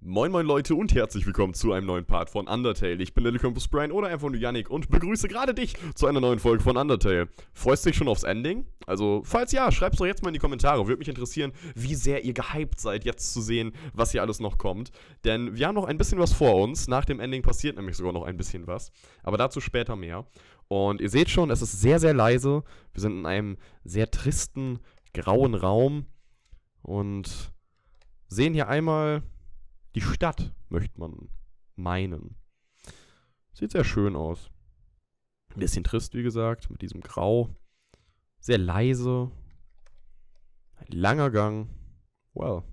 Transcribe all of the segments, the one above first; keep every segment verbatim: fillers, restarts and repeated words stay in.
Moin moin Leute und herzlich willkommen zu einem neuen Part von Undertale. Ich bin Little Campus Brian oder einfach nur Yannick und begrüße gerade dich zu einer neuen Folge von Undertale. Freust du dich schon aufs Ending? Also, falls ja, schreib's doch jetzt mal in die Kommentare. Würde mich interessieren, wie sehr ihr gehypt seid, jetzt zu sehen, was hier alles noch kommt. Denn wir haben noch ein bisschen was vor uns. Nach dem Ending passiert nämlich sogar noch ein bisschen was. Aber dazu später mehr. Und ihr seht schon, es ist sehr, sehr leise. Wir sind in einem sehr tristen, grauen Raum. Und sehen hier einmal die Stadt, möchte man meinen. Sieht sehr schön aus. Ein bisschen trist, wie gesagt, mit diesem Grau. Sehr leise. Ein langer Gang. Well.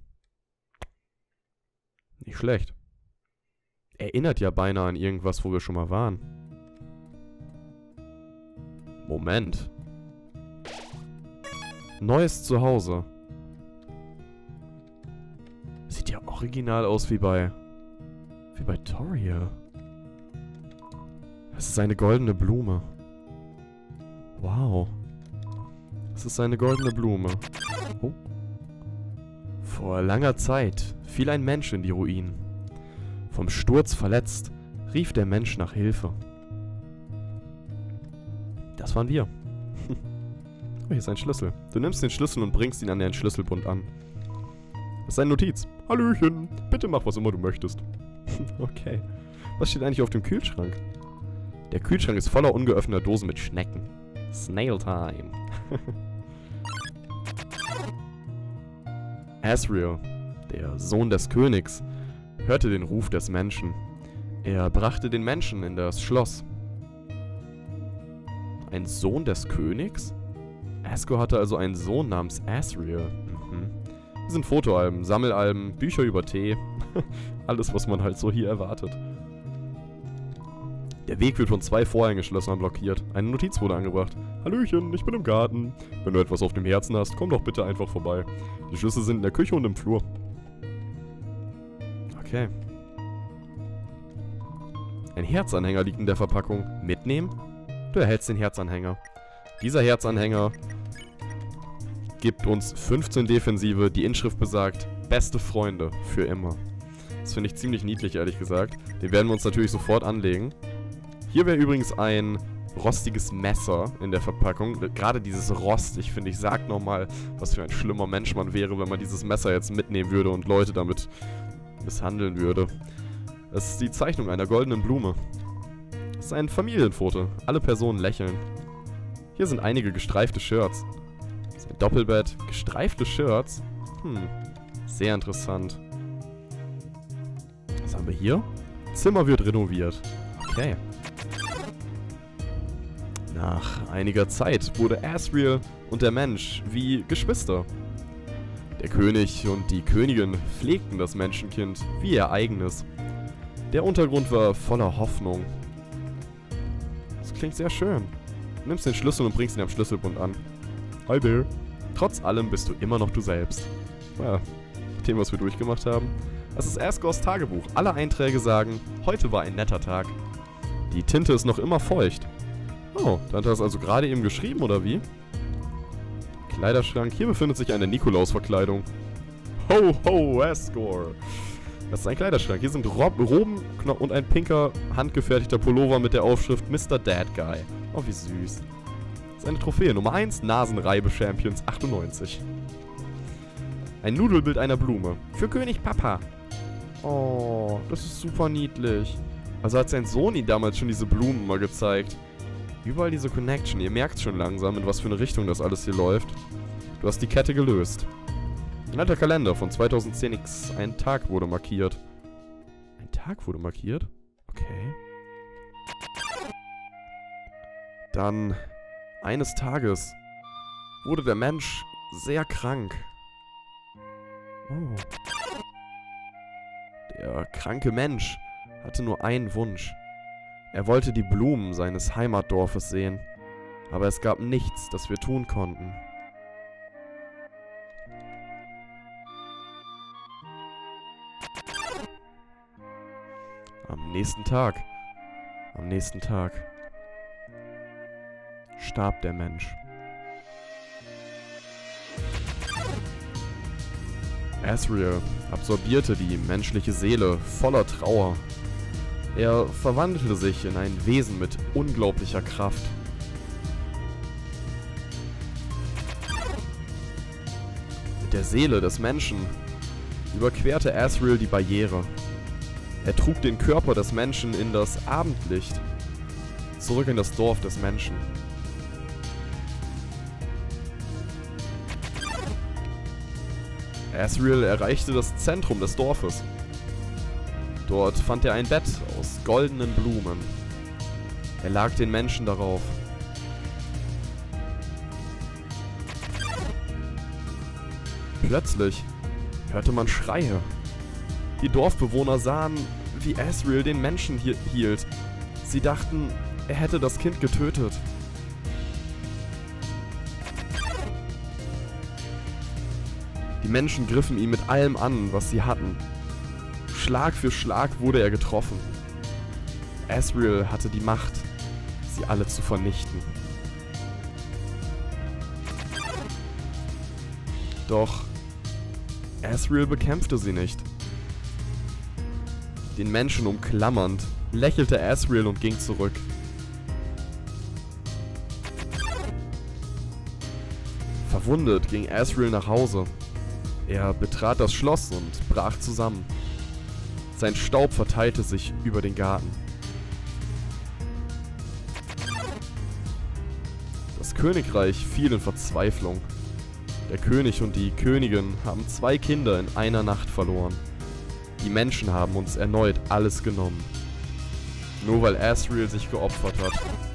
Nicht schlecht. Erinnert ja beinahe an irgendwas, wo wir schon mal waren. Moment. Neues Zuhause. Sieht ja original aus wie bei... wie bei Toria. Es ist eine goldene Blume. Wow. Es ist eine goldene Blume. Oh. Vor langer Zeit fiel ein Mensch in die Ruinen. Vom Sturz verletzt, rief der Mensch nach Hilfe. Das waren wir. Oh, hier ist ein Schlüssel. Du nimmst den Schlüssel und bringst ihn an den Schlüsselbund an. Das ist eine Notiz. Hallöchen, bitte mach was immer du möchtest. Okay. Was steht eigentlich auf dem Kühlschrank? Der Kühlschrank ist voller ungeöffneter Dosen mit Schnecken. Snail Time. Asriel, der Sohn des Königs, hörte den Ruf des Menschen. Er brachte den Menschen in das Schloss. Ein Sohn des Königs? Asgo hatte also einen Sohn namens Asriel. Mhm. Hier sind Fotoalben, Sammelalben, Bücher über Tee. Alles, was man halt so hier erwartet. Der Weg wird von zwei Vorhängeschlössern blockiert. Eine Notiz wurde angebracht. Hallöchen, ich bin im Garten. Wenn du etwas auf dem Herzen hast, komm doch bitte einfach vorbei. Die Schlüssel sind in der Küche und im Flur. Okay. Ein Herzanhänger liegt in der Verpackung. Mitnehmen? Du erhältst den Herzanhänger. Dieser Herzanhänger gibt uns fünfzehn Defensive. Die Inschrift besagt, beste Freunde für immer. Das finde ich ziemlich niedlich, ehrlich gesagt. Den werden wir uns natürlich sofort anlegen. Hier wäre übrigens ein rostiges Messer in der Verpackung. Gerade dieses Rost, ich finde, ich sag nochmal, was für ein schlimmer Mensch man wäre, wenn man dieses Messer jetzt mitnehmen würde und Leute damit misshandeln würde. Das ist die Zeichnung einer goldenen Blume. Das ist ein Familienfoto. Alle Personen lächeln. Hier sind einige gestreifte Shirts. Das ist ein Doppelbett. Gestreifte Shirts? Hm, sehr interessant. Was haben wir hier? Zimmer wird renoviert. Okay. Nach einiger Zeit wurde Asriel und der Mensch wie Geschwister. Der König und die Königin pflegten das Menschenkind wie ihr eigenes. Der Untergrund war voller Hoffnung. Das klingt sehr schön. Du nimmst den Schlüssel und bringst ihn am Schlüsselbund an. Hi there. Trotz allem bist du immer noch du selbst. Ja, mit dem, was wir durchgemacht haben. Das ist Asgors Tagebuch. Alle Einträge sagen, heute war ein netter Tag. Die Tinte ist noch immer feucht. Oh, Dante hat es also gerade eben geschrieben, oder wie? Kleiderschrank. Hier befindet sich eine Nikolaus-Verkleidung. Ho, ho, Asgore. Das ist ein Kleiderschrank. Hier sind Rob Roben und ein pinker, handgefertigter Pullover mit der Aufschrift Mister Dad Guy. Oh, wie süß. Das ist eine Trophäe. Nummer eins, Nasenreibe Champions achtundneunzig. Ein Nudelbild einer Blume. Für König Papa. Oh, das ist super niedlich. Also hat sein Sohn ihm damals schon diese Blumen mal gezeigt. Überall diese Connection. Ihr merkt schon langsam, in was für eine Richtung das alles hier läuft. Du hast die Kette gelöst. Ein alter Kalender von zweitausendzehn X. Ein Tag wurde markiert. Ein Tag wurde markiert? Okay. Dann, eines Tages, wurde der Mensch sehr krank. Oh. Der kranke Mensch hatte nur einen Wunsch. Er wollte die Blumen seines Heimatdorfes sehen, aber es gab nichts, das wir tun konnten. Am nächsten Tag, am nächsten Tag starb der Mensch. Asriel absorbierte die menschliche Seele voller Trauer. Er verwandelte sich in ein Wesen mit unglaublicher Kraft. Mit der Seele des Menschen überquerte Asriel die Barriere. Er trug den Körper des Menschen in das Abendlicht, zurück in das Dorf des Menschen. Asriel erreichte das Zentrum des Dorfes. Dort fand er ein Bett aus goldenen Blumen. Er lag den Menschen darauf. Plötzlich hörte man Schreie. Die Dorfbewohner sahen, wie Asriel den Menschen hier hielt. Sie dachten, er hätte das Kind getötet. Die Menschen griffen ihn mit allem an, was sie hatten. Schlag für Schlag wurde er getroffen. Asriel hatte die Macht, sie alle zu vernichten. Doch Asriel bekämpfte sie nicht. Den Menschen umklammernd, lächelte Asriel und ging zurück. Verwundet ging Asriel nach Hause. Er betrat das Schloss und brach zusammen. Sein Staub verteilte sich über den Garten. Das Königreich fiel in Verzweiflung. Der König und die Königin haben zwei Kinder in einer Nacht verloren. Die Menschen haben uns erneut alles genommen. Nur weil Asriel sich geopfert hat.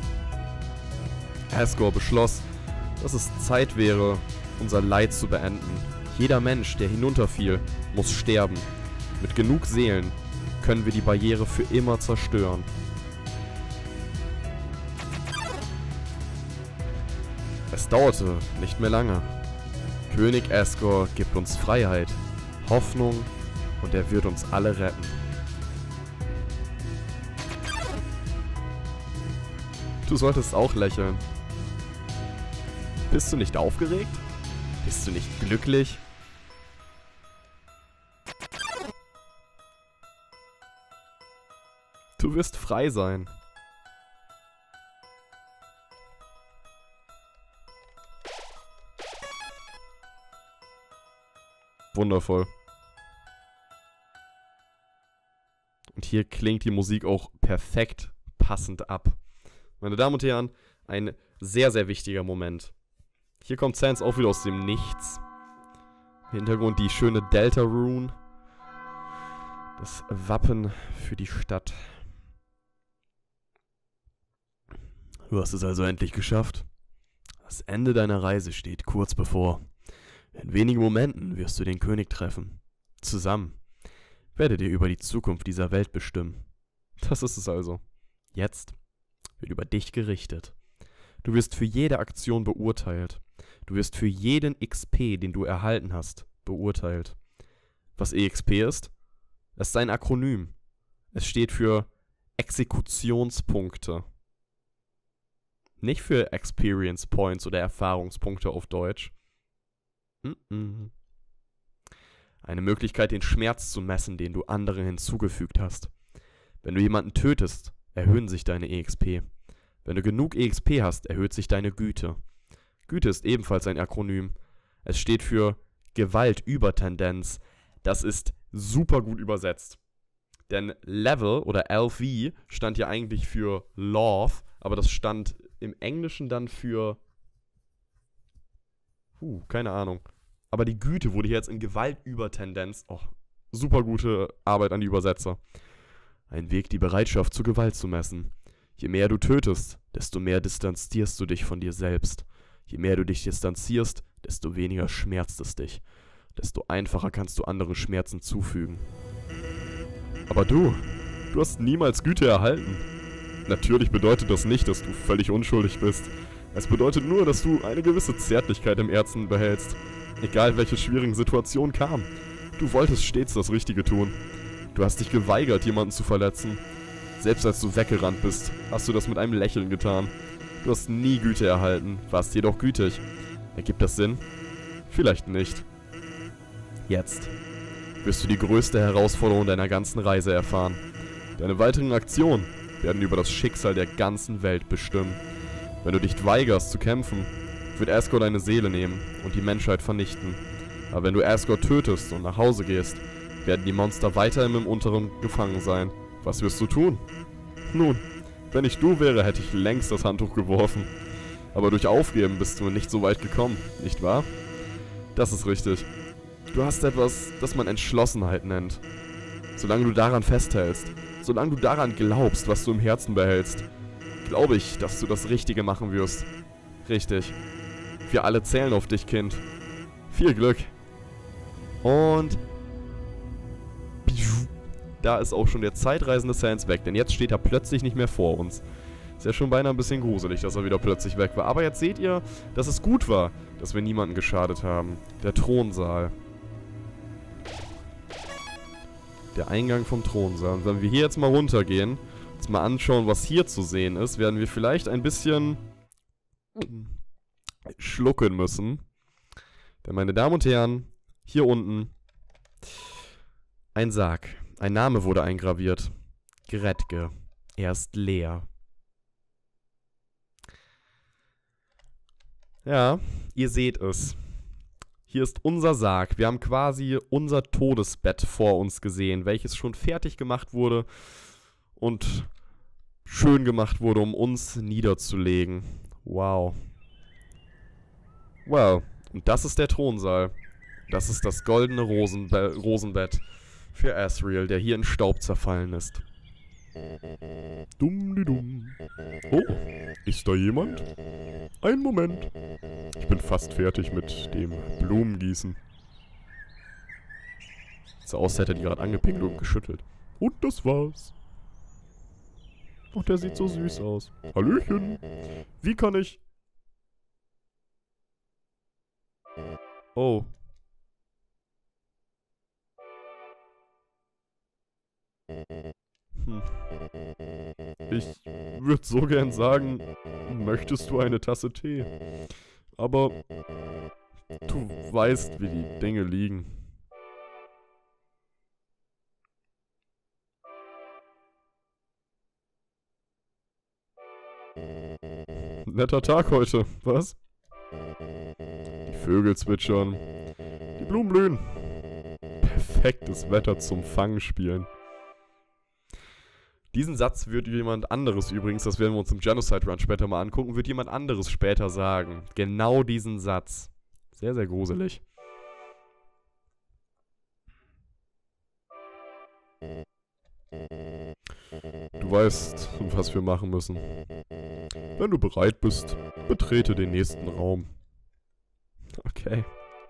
Asgore beschloss, dass es Zeit wäre, unser Leid zu beenden. Jeder Mensch, der hinunterfiel, muss sterben. Mit genug Seelen können wir die Barriere für immer zerstören. Es dauerte nicht mehr lange. König Asgore gibt uns Freiheit, Hoffnung und er wird uns alle retten. Du solltest auch lächeln. Bist du nicht aufgeregt? Bist du nicht glücklich? Du wirst frei sein. Wundervoll. Und hier klingt die Musik auch perfekt passend ab. Meine Damen und Herren, ein sehr, sehr wichtiger Moment. Hier kommt Sans auch wieder aus dem Nichts. Im Hintergrund die schöne Delta Rune. Das Wappen für die Stadt. Du hast es also endlich geschafft. Das Ende deiner Reise steht kurz bevor. In wenigen Momenten wirst du den König treffen. Zusammen werdet ihr über die Zukunft dieser Welt bestimmen. Das ist es also. Jetzt wird über dich gerichtet. Du wirst für jede Aktion beurteilt. Du wirst für jeden X P, den du erhalten hast, beurteilt. Was E X P ist? Es ist ein Akronym. Es steht für Exekutionspunkte. Nicht für Experience Points oder Erfahrungspunkte auf Deutsch. Mm-mm. Eine Möglichkeit, den Schmerz zu messen, den du anderen hinzugefügt hast. Wenn du jemanden tötest, erhöhen sich deine E X P. Wenn du genug E X P hast, erhöht sich deine Güte. Güte ist ebenfalls ein Akronym. Es steht für Gewaltübertendenz. Das ist super gut übersetzt. Denn Level oder L V stand ja eigentlich für Love, aber das stand im Englischen dann für... Uh, keine Ahnung. Aber die Güte wurde hier jetzt in Gewaltübertendenz. Oh, super gute Arbeit an die Übersetzer. Ein Weg, die Bereitschaft zur Gewalt zu messen. Je mehr du tötest, desto mehr distanzierst du dich von dir selbst. Je mehr du dich distanzierst, desto weniger schmerzt es dich. Desto einfacher kannst du anderen Schmerzen zufügen. Aber du, du hast niemals Güte erhalten. Natürlich bedeutet das nicht, dass du völlig unschuldig bist. Es bedeutet nur, dass du eine gewisse Zärtlichkeit im Herzen behältst. Egal welche schwierigen Situationen kamen. Du wolltest stets das Richtige tun. Du hast dich geweigert, jemanden zu verletzen. Selbst als du weggerannt bist, hast du das mit einem Lächeln getan. Du hast nie Güte erhalten, warst jedoch gütig. Ergibt das Sinn? Vielleicht nicht. Jetzt wirst du die größte Herausforderung deiner ganzen Reise erfahren. Deine weiteren Aktionen werden über das Schicksal der ganzen Welt bestimmen. Wenn du dich weigerst zu kämpfen, wird Asgore deine Seele nehmen und die Menschheit vernichten. Aber wenn du Asgore tötest und nach Hause gehst, werden die Monster weiterhin im Unteren gefangen sein. Was wirst du tun? Nun, wenn ich du wäre, hätte ich längst das Handtuch geworfen. Aber durch Aufgeben bist du nicht so weit gekommen, nicht wahr? Das ist richtig. Du hast etwas, das man Entschlossenheit nennt. Solange du daran festhältst, solange du daran glaubst, was du im Herzen behältst, glaube ich, dass du das Richtige machen wirst. Richtig. Wir alle zählen auf dich, Kind. Viel Glück. Und da ist auch schon der zeitreisende Sans weg, denn jetzt steht er plötzlich nicht mehr vor uns. Ist ja schon beinahe ein bisschen gruselig, dass er wieder plötzlich weg war. Aber jetzt seht ihr, dass es gut war, dass wir niemanden geschadet haben. Der Thronsaal. Der Eingang vom Thronsaal. Und wenn wir hier jetzt mal runtergehen, uns mal anschauen, was hier zu sehen ist, werden wir vielleicht ein bisschen schlucken müssen. Denn, meine Damen und Herren, hier unten ein Sarg. Ein Name wurde eingraviert. Gretke. Er ist leer. Ja, ihr seht es. Hier ist unser Sarg. Wir haben quasi unser Todesbett vor uns gesehen, welches schon fertig gemacht wurde und schön gemacht wurde, um uns niederzulegen. Wow. Wow. Und das ist der Thronsaal. Das ist das goldene Rosenbe- Rosenbett für Asriel, der hier in Staub zerfallen ist. Dumm, dumm. Oh, ist da jemand? Einen Moment. Ich bin fast fertig mit dem Blumengießen. So aus, hätte die gerade angepinkelt und geschüttelt. Und das war's. Und der sieht so süß aus. Hallöchen. Wie kann ich... Oh. Hm. Ich würde so gern sagen, möchtest du eine Tasse Tee? Aber du weißt, wie die Dinge liegen. Netter Tag heute, was? Die Vögel zwitschern, die Blumen blühen. Perfektes Wetter zum Fangspielen. Diesen Satz wird jemand anderes übrigens, das werden wir uns im Genocide Run später mal angucken, wird jemand anderes später sagen. Genau diesen Satz. Sehr, sehr gruselig. Du weißt, was wir machen müssen. Wenn du bereit bist, betrete den nächsten Raum. Okay.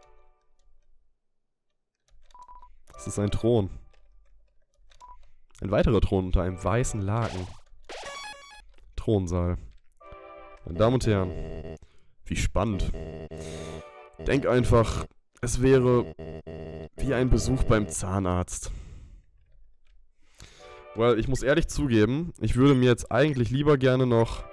Das ist ein Thron. Ein weiterer Thron unter einem weißen Laken. Thronsaal. Meine Damen und Herren, wie spannend. Denk einfach, es wäre wie ein Besuch beim Zahnarzt. Weil, ich muss ehrlich zugeben, ich würde mir jetzt eigentlich lieber gerne noch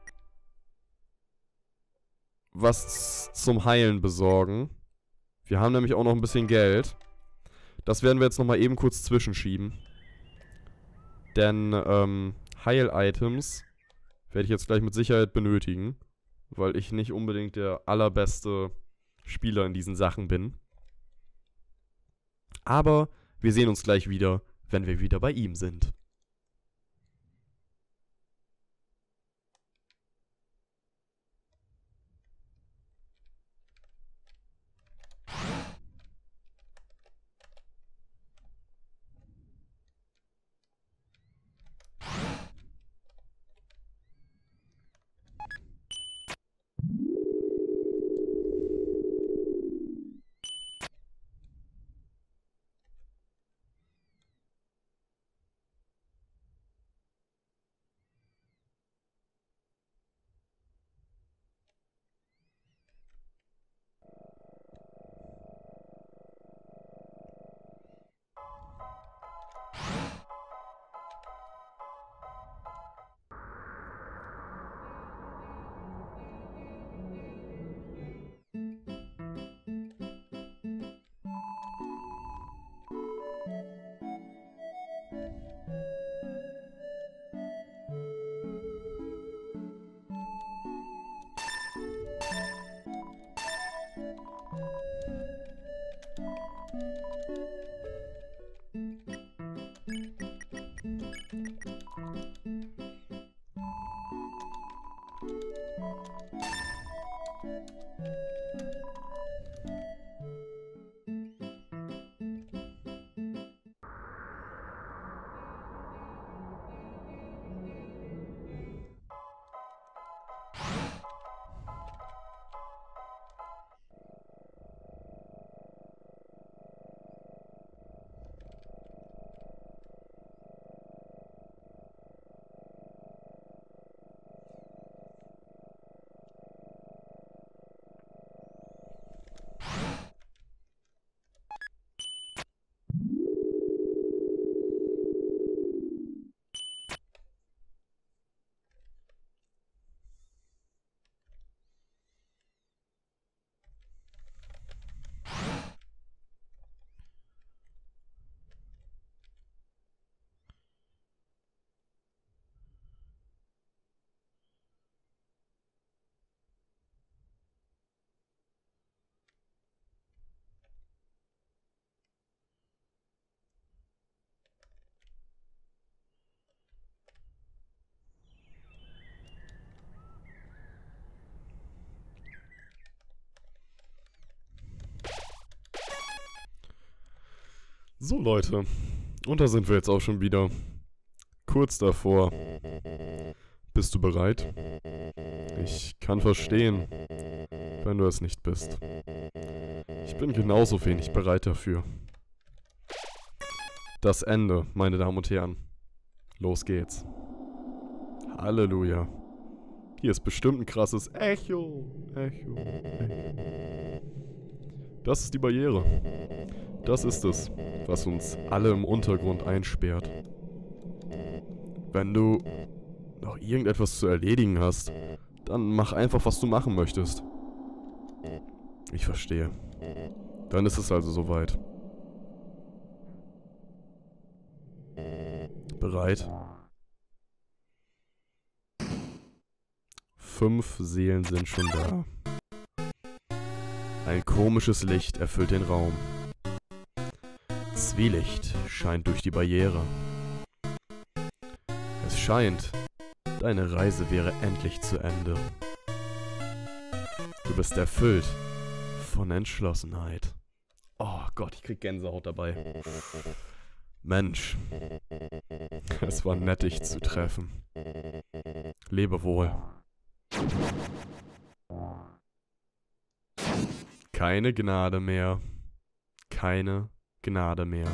was zum Heilen besorgen. Wir haben nämlich auch noch ein bisschen Geld. Das werden wir jetzt nochmal eben kurz zwischenschieben. Denn, ähm, Heil-Items werde ich jetzt gleich mit Sicherheit benötigen. Weil ich nicht unbedingt der allerbeste Spieler in diesen Sachen bin. Aber wir sehen uns gleich wieder, wenn wir wieder bei ihm sind. So, Leute. Und da sind wir jetzt auch schon wieder. Kurz davor. Bist du bereit? Ich kann verstehen, wenn du es nicht bist. Ich bin genauso wenig bereit dafür. Das Ende, meine Damen und Herren. Los geht's. Halleluja. Hier ist bestimmt ein krasses Echo. Echo. Echo. Das ist die Barriere. Das ist es, was uns alle im Untergrund einsperrt. Wenn du noch irgendetwas zu erledigen hast, dann mach einfach, was du machen möchtest. Ich verstehe. Dann ist es also soweit. Bereit? Fünf Seelen sind schon da. Ein komisches Licht erfüllt den Raum. Zwielicht scheint durch die Barriere. Es scheint, deine Reise wäre endlich zu Ende. Du bist erfüllt von Entschlossenheit. Oh Gott, ich krieg Gänsehaut dabei. Mensch, es war nett, dich zu treffen. Lebe wohl. Keine Gnade mehr. Keine Gnade mehr.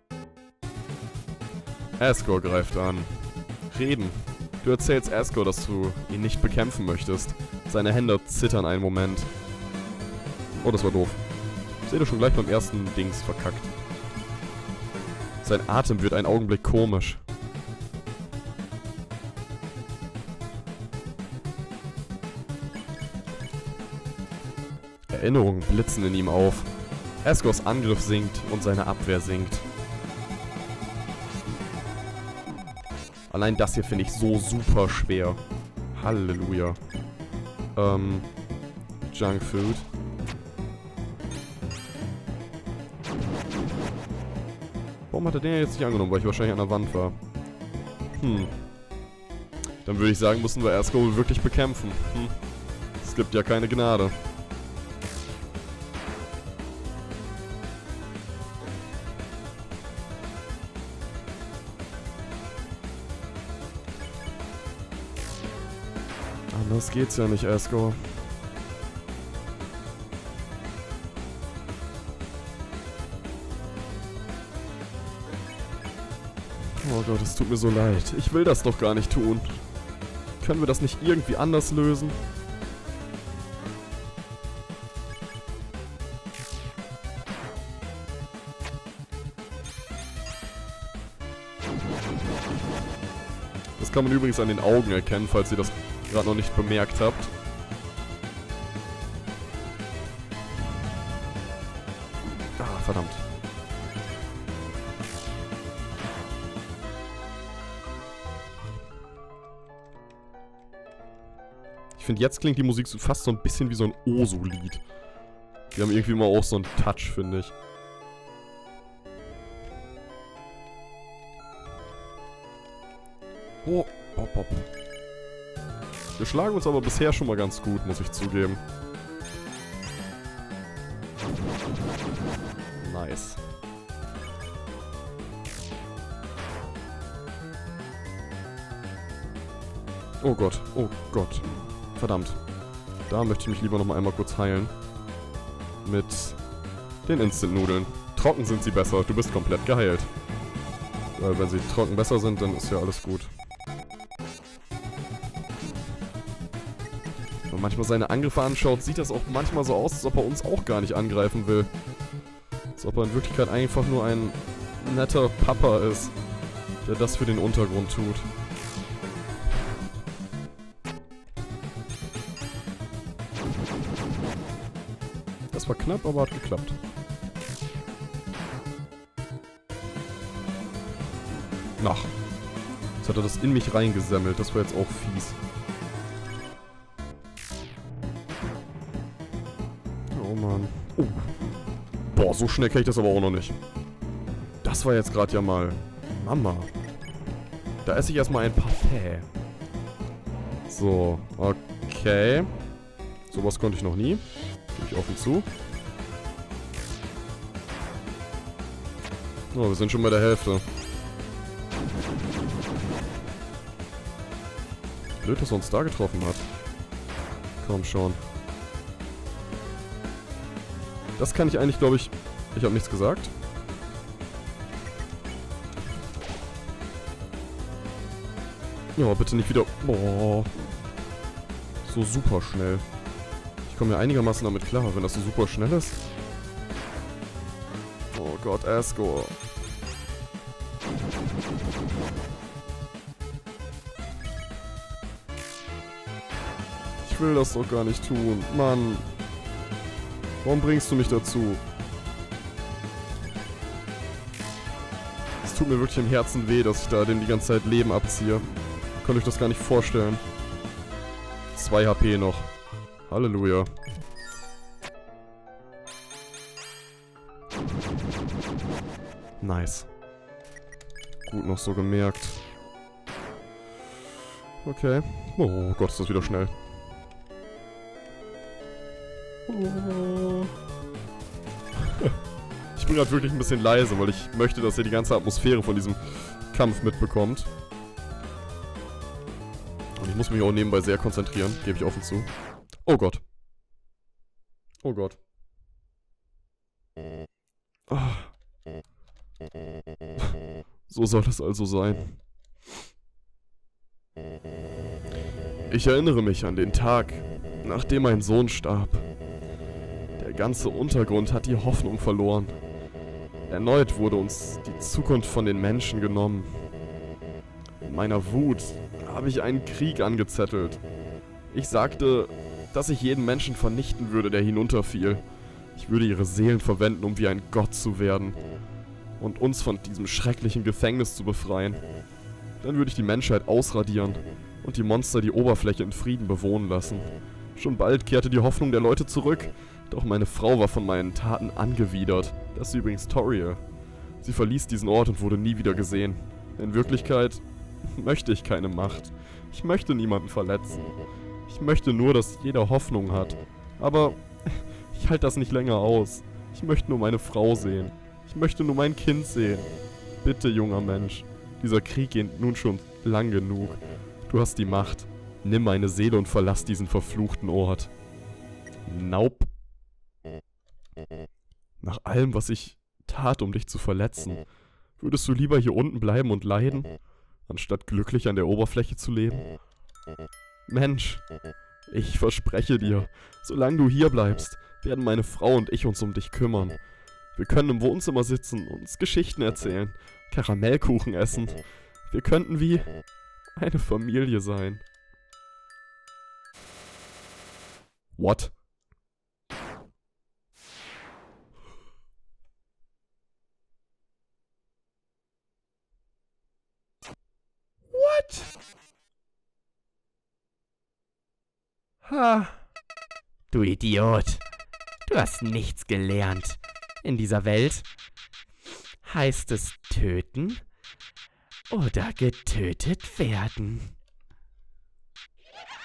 Asgore greift an. Reden. Du erzählst Asgore, dass du ihn nicht bekämpfen möchtest. Seine Hände zittern einen Moment. Oh, das war doof. Seht ihr schon gleich beim ersten Dings verkackt. Sein Atem wird einen Augenblick komisch. Erinnerungen blitzen in ihm auf. Asgores Angriff sinkt und seine Abwehr sinkt. Allein das hier finde ich so super schwer. Halleluja. Ähm, Junk Food. Warum hat er den jetzt nicht angenommen? Weil ich wahrscheinlich an der Wand war. Hm. Dann würde ich sagen, müssen wir Asgore wirklich bekämpfen. Hm. Es gibt ja keine Gnade. Anders geht's ja nicht, Asgore. Oh Gott, es tut mir so leid. Ich will das doch gar nicht tun. Können wir das nicht irgendwie anders lösen? Das kann man übrigens an den Augen erkennen, falls ihr das gerade noch nicht bemerkt habt. Ah, verdammt. Ich finde, jetzt klingt die Musik so fast so ein bisschen wie so ein Osu-Lied. Die haben irgendwie immer auch so einen Touch, finde ich. Oh, hopp, hopp. Wir schlagen uns aber bisher schon mal ganz gut, muss ich zugeben. Nice. Oh Gott, oh Gott. Verdammt. Da möchte ich mich lieber noch mal einmal kurz heilen. Mit den Instant-Nudeln. Trocken sind sie besser, du bist komplett geheilt. Weil wenn sie trocken besser sind, dann ist ja alles gut. Wenn man manchmal seine Angriffe anschaut, sieht das auch manchmal so aus, als ob er uns auch gar nicht angreifen will. Als ob er in Wirklichkeit einfach nur ein netter Papa ist, der das für den Untergrund tut. Das war knapp, aber hat geklappt. Ach. Jetzt hat er das in mich reingesammelt. Das war jetzt auch fies. Oh Mann. Oh. Boah, so schnell kann ich das aber auch noch nicht. Das war jetzt gerade ja mal... Mama. Da esse ich erstmal ein Parfait. So, okay. Sowas konnte ich noch nie. Gebe ich offen zu. Oh, wir sind schon bei der Hälfte. Blöd, dass er uns da getroffen hat. Komm schon. Das kann ich eigentlich, glaube ich... Ich habe nichts gesagt. Ja, bitte nicht wieder... Boah. So super schnell. Ich komme ja einigermaßen damit klar, wenn das so super schnell ist. Oh Gott, Asgore. Ich will das doch gar nicht tun. Mann. Warum bringst du mich dazu? Es tut mir wirklich im Herzen weh, dass ich da dem die ganze Zeit Leben abziehe. Könnt euch das gar nicht vorstellen. zwei H P noch. Halleluja. Nice. Gut noch so gemerkt. Okay. Oh Gott, ist das wieder schnell. Oh. Ich bin gerade wirklich ein bisschen leise, weil ich möchte, dass ihr die ganze Atmosphäre von diesem Kampf mitbekommt. Und ich muss mich auch nebenbei sehr konzentrieren, gebe ich offen zu. Oh Gott. Oh Gott. Ah. So soll es also sein. Ich erinnere mich an den Tag, nachdem mein Sohn starb. Der ganze Untergrund hat die Hoffnung verloren. Erneut wurde uns die Zukunft von den Menschen genommen. In meiner Wut habe ich einen Krieg angezettelt. Ich sagte, dass ich jeden Menschen vernichten würde, der hinunterfiel. Ich würde ihre Seelen verwenden, um wie ein Gott zu werden. Und uns von diesem schrecklichen Gefängnis zu befreien. Dann würde ich die Menschheit ausradieren und die Monster die Oberfläche in Frieden bewohnen lassen. Schon bald kehrte die Hoffnung der Leute zurück, doch meine Frau war von meinen Taten angewidert. Das ist übrigens Toriel. Sie verließ diesen Ort und wurde nie wieder gesehen. In Wirklichkeit möchte ich keine Macht. Ich möchte niemanden verletzen. Ich möchte nur, dass jeder Hoffnung hat. Aber ich halte das nicht länger aus. Ich möchte nur meine Frau sehen. Ich möchte nur mein Kind sehen. Bitte, junger Mensch. Dieser Krieg geht nun schon lang genug. Du hast die Macht. Nimm meine Seele und verlass diesen verfluchten Ort. Nope. Nach allem, was ich tat, um dich zu verletzen, würdest du lieber hier unten bleiben und leiden, anstatt glücklich an der Oberfläche zu leben? Mensch, ich verspreche dir, solange du hier bleibst, werden meine Frau und ich uns um dich kümmern. Wir können im Wohnzimmer sitzen, uns Geschichten erzählen, Karamellkuchen essen. Wir könnten wie eine Familie sein. What? What? Ha. Du Idiot. Du hast nichts gelernt. In dieser Welt heißt es töten oder getötet werden.